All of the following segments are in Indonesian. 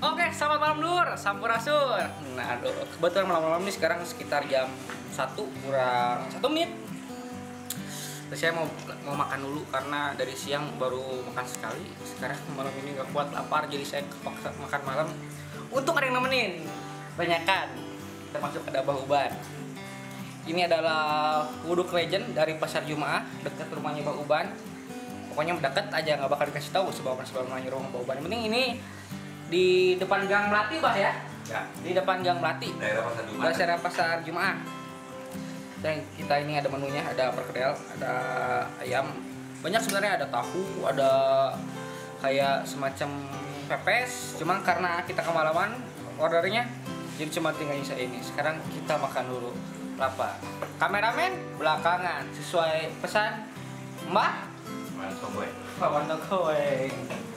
Oke, selamat malam Lur, Sampurasun. Nah, aduh, kebetulan malam-malam ini sekarang sekitar jam 1 kurang 1 menit. Terus saya mau makan dulu karena dari siang baru makan sekali. Sekarang malam ini nggak kuat lapar, jadi saya kepaksa makan malam untuk ada yang nemenin. Banyakan, termasuk ada Bang Uban. Ini adalah Wuduk Legend dari Pasar Jumaah, dekat rumahnya Bang Uban. Pokoknya dekat aja, nggak bakal dikasih tahu sebab nanya rumah Bang Uban. Yang penting ini di depan Gang Melati, Bah ya? Ya. Di depan Gang Melati. Daerah Pasar Jumaah. Daerah Pasar Jumaah. Dan kita ini ada menunya, ada perkedel, ada ayam. Banyak sebenarnya, ada tahu, ada kayak semacam pepes. Cuma karena kita kemalaman ordernya, jadi cuma tinggal nyisa ini. Sekarang kita makan dulu. Lapar. Kameramen belakangan sesuai pesan Mbak Pak Wantokoe.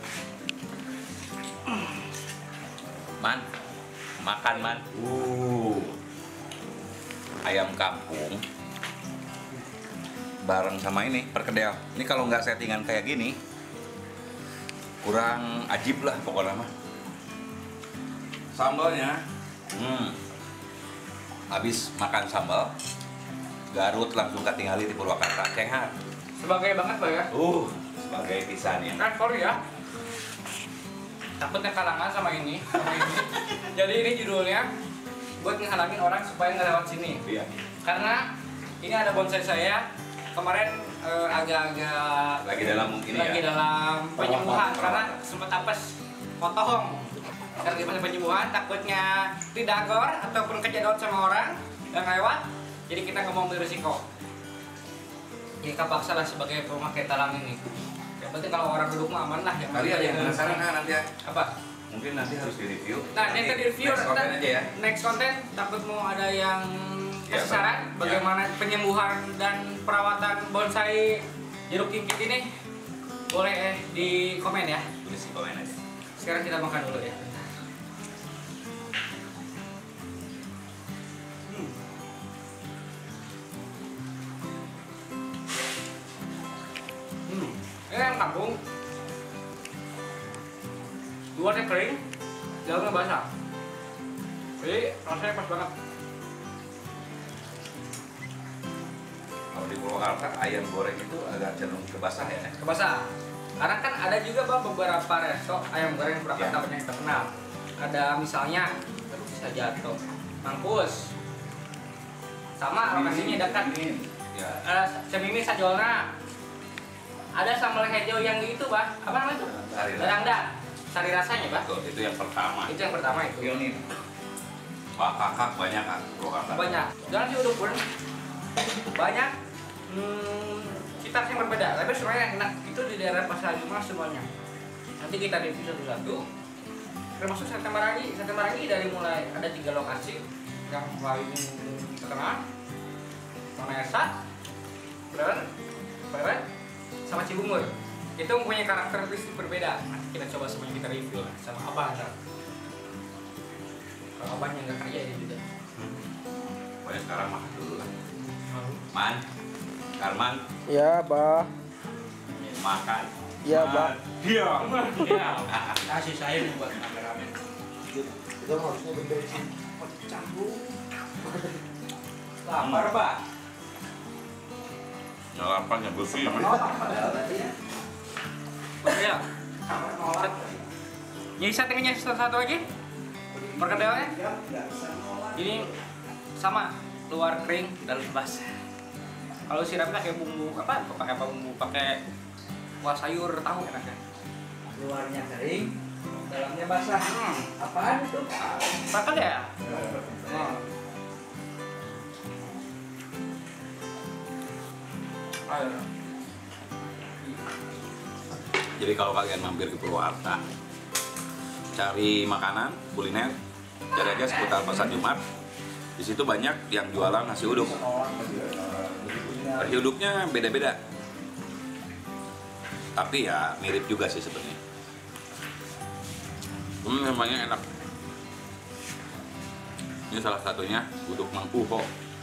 Man, makan man. Ayam kampung bareng sama ini perkedel. Ini kalau nggak settingan kayak gini kurang ajib lah pokoknya mah. Sambalnya, habis makan sambal Garut langsung ketinggali di Purwakarta. Cenghar. Sebagai banget Pak ya. Sebagai pisannya. Kan sorry ya. Takutnya kalangan sama ini. Jadi ini judulnya buat ngehalangin orang supaya nggak lewat sini. Iya. Karena ini ada bonsai saya kemarin agak-agak Lagi dalam mungkin lagi ya. dalam penyembuhan karena sempat apes potong. Karena di masa penyembuhan takutnya didagor ataupun kejedot sama orang yang lewat. Jadi kita nggak mau ambil risiko. Jadi kita paksa lah sebagai pemakai talang ini. Yang penting kalau orang duduk mah aman lah. Yang Tadi ada yang penting penasaran kan nanti ya? apa? Mungkin nanti harus di-review. Nah, nanti di review next konten aja ya. Next konten takut mau ada yang Ya, kasih saran ya. bagaimana penyembuhan dan perawatan bonsai jeruk kimkit ini. Boleh di komen ya. Tulis di komen aja. Sekarang kita makan dulu ya. Ini yang kampung. Luarnya kering, dalamnya basah. Jadi rasanya pas banget. Kalau di Purwakarta ayam goreng itu agak cenderung ke basah ya. Kebasah. Karena kan ada juga Bang beberapa resto ayam goreng Purwakarta Ya. yang terkenal. Ada misalnya bisa jatuh, Mangkus. Sama lokasinya dekat nih. Ya. Semimi Sajolna. Ada sambal hijau yang itu, Bah. Apa namanya itu? Sari rasa. Darangda. Sari rasanya, Bah. Betul, itu yang pertama. Itu yang pertama itu. Ini Pak kakak banyak kan Purwakarta. Banyak. Jangan sih udah pun banyak cita rasa yang berbeda. Tapi sebenarnya yang enak itu di daerah Pasar Jumaah semuanya. Nanti kita review satu-satu. Termasuk Sate Marangi. Sate Marangi dari mulai ada 3 lokasi yang paling terkenal. Tonesa, Peret, sama Cibungur. Itu mempunyai karakteristik berbeda. Nanti kita coba semuanya kita review lah sama Abah ntar. Kalau Abahnya nggak kerja ini juga. Pokoknya sekarang makan dulu lah. Man, Karman, Ya, Bah. makan. Ya, Bang. Diam. Ya, kasih saya nih buat kameramen. Kita harusnya berberesin campur. Lapar, Pak. Nyalapan yang bersih. Ya. Jadi settingnya satu lagi. Perkedelnya. Ini sama, luar kering, dalam basah. Kalau sirapnya pakai bumbu apa? Pakai apa bumbu? Pakai kuah sayur tahu enaknya. Luarnya kering, dalamnya basah. Apaan itu? Pakai ya? Oh. Ayo. Jadi kalau kalian mampir ke Purwakarta, cari makanan, kuliner, cari aja seputar Pasar Jumat. Di situ banyak yang jualan nasi uduk. Nasi uduknya beda-beda. Tapi ya mirip juga sih sebenarnya. Namanya enak. Ini salah satunya uduk Mang Uho.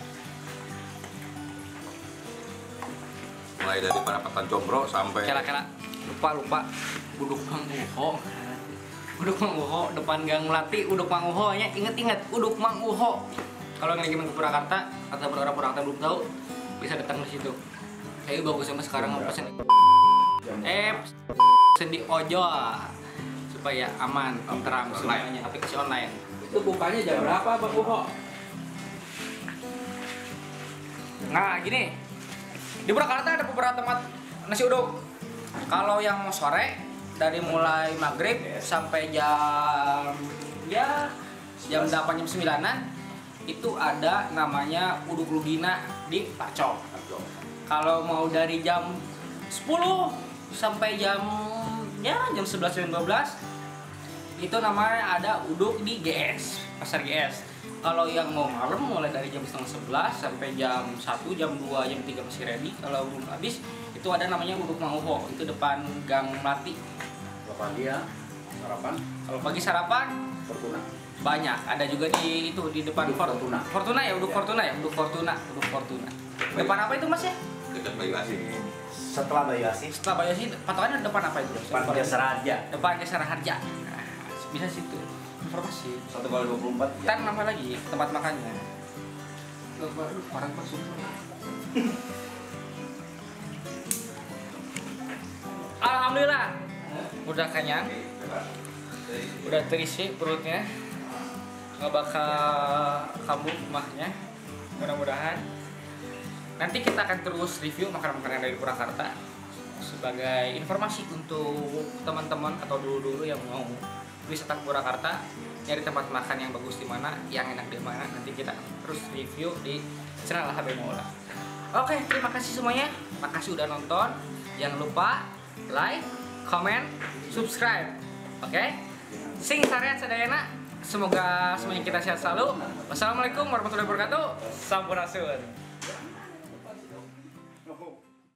Mulai dari Parapatan Combro sampai Kira-kira lupa buduk Mang Uho. Uduk Mang Uho depan Gang Melati, Uduk Mang Uho nya inget Uduk Mang Uho. Kalau yang lagi main ke Purwakarta atau beberapa Purwakarta belum tahu, bisa datang di situ. Kayak bagus sama sekarang mau pesen pesen di ojol supaya aman, terang semuanya, aplikasi online. Itu bukanya jam berapa Bang Uho? Nah gini, di Purwakarta ada beberapa tempat nasi uduk. Kalau yang mau sore dari mulai maghrib sampai jam 8 jam 9-an itu ada namanya Uduk Lugina di Pacong. Kalau mau dari jam 10 sampai jam 11-12 itu namanya ada uduk di GS, Pasar GS. Kalau yang mau malam mulai dari jam 10:30 sampai jam 1, jam 2, jam 3 masih ready. Kalau belum habis itu ada namanya Uduk Mang Uho, itu depan Gang Melati. Kalau pagi ya, sarapan Kalau pagi sarapan Fortuna. banyak, ada juga di itu di depan Uduk Fortuna. Fortuna ya, Uduk Fortuna ya, Uduk Fortuna. Depan apa itu Mas ya? Dekat Bayu Asih. Setelah Bayu Asih, Setelah Bayu Asih, patokannya depan apa itu? depan Jasa Raja. Depan Jasa Harja. Nah, bisa situ. Informasi. 1x24. Kan nama lagi tempat makannya. Orang masuk. Alhamdulillah. Udah kenyang. Udah terisi perutnya. Nggak bakal kambuh mahnya. Mudah-mudahan. Nanti kita akan terus review makanan-makanan dari Purwakarta sebagai informasi untuk teman-teman atau dulu-dulu yang mau wisata ke Purwakarta, nyari tempat makan yang bagus di mana, yang enak di mana. Nanti kita terus review di channel HB Maula. Oke, terima kasih semuanya. Makasih udah nonton. Jangan lupa like, comment, subscribe. Oke? Sing sareat sadayana. Semoga semuanya kita sehat selalu. Wassalamualaikum warahmatullahi wabarakatuh. Sampurasun.